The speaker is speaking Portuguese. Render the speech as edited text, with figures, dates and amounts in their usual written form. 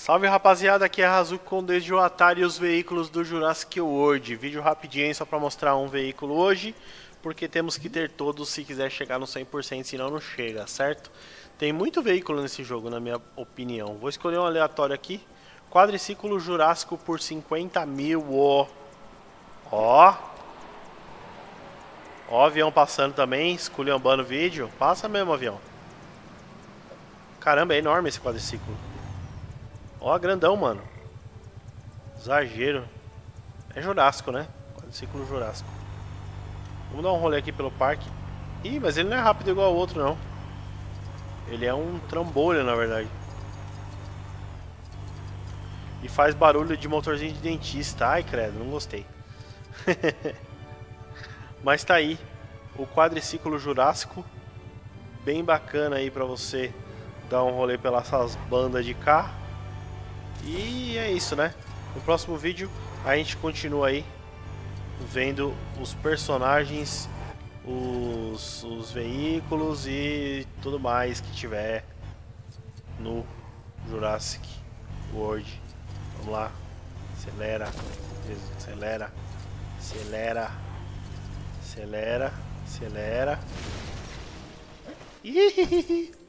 Salve rapaziada, aqui é a Hazuki com desde o Atari e os veículos do Jurassic World. Vídeo rapidinho só pra mostrar um veículo hoje, porque temos que ter todos se quiser chegar no 100%, senão não chega, certo? Tem muito veículo nesse jogo, na minha opinião. Vou escolher um aleatório aqui. Quadriciclo Jurássico por 50 mil, ó. Ó. Ó, avião passando também, esculhambando o vídeo. Passa mesmo, avião. Caramba, é enorme esse quadriciclo. Ó, grandão, mano. Exagero. É Jurássico, né? Quadriciclo Jurássico. Vamos dar um rolê aqui pelo parque. Ih, mas ele não é rápido igual ao outro, não. Ele é um trambolho, na verdade. E faz barulho de motorzinho de dentista. Ai, credo, não gostei. Mas tá aí. O quadriciclo Jurássico. Bem bacana aí pra você dar um rolê pelas bandas de cá. E é isso, né? No próximo vídeo a gente continua aí vendo os personagens, os veículos e tudo mais que tiver no Jurassic World. Vamos lá, acelera, acelera, acelera, acelera, acelera. Ih!